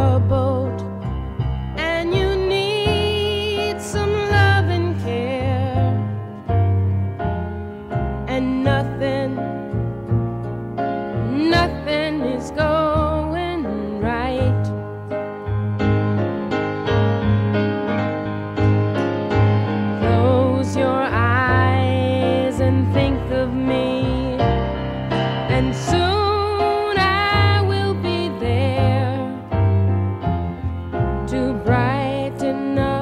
a boat and you need some love and care, and nothing is going right. Close your eyes and think of me, and soon I will be there to brighten up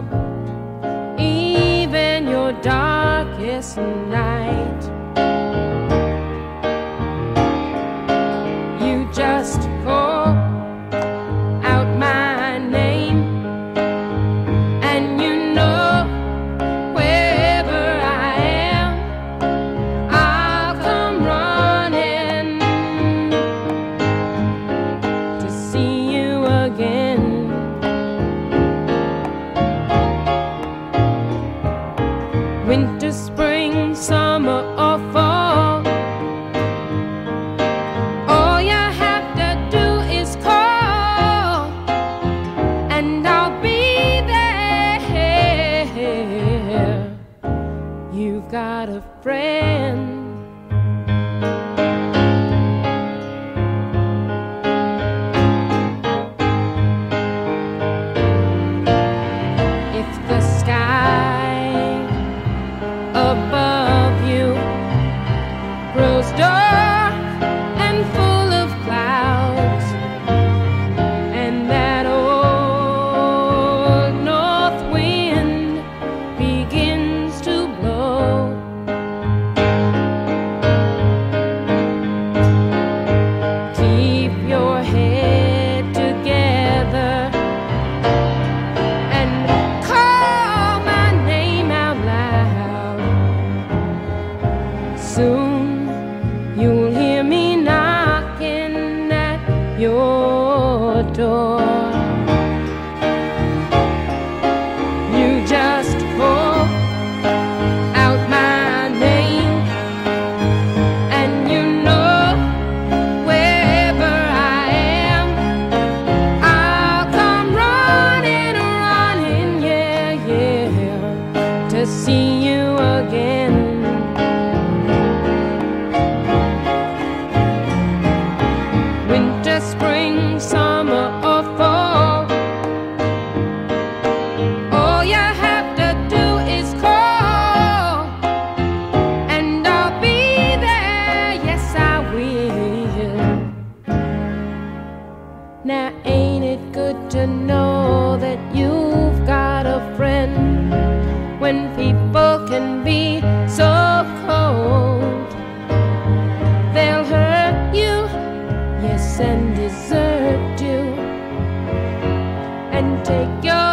even your darkest night. You just call out my name, and you know wherever I am, I'll come running to see you again. Winter, spring, summer, or fall, all you have to do is call, and I'll be there. You've got a friend. If the sky above you grows dark and full of clouds, and that old north wind begins to blow, keep your head together and call my name out loud. Soon you'll hear me knocking at your door. You just call out my name, and you know wherever I am, I'll come running, yeah, to see you again. Winter, spring, summer, or fall, all you have to do is call, and I'll be there, yes I will. Now ain't it good to know that you've got a friend when people can be so cold? They'll hurt you, yes, and desert you, and take your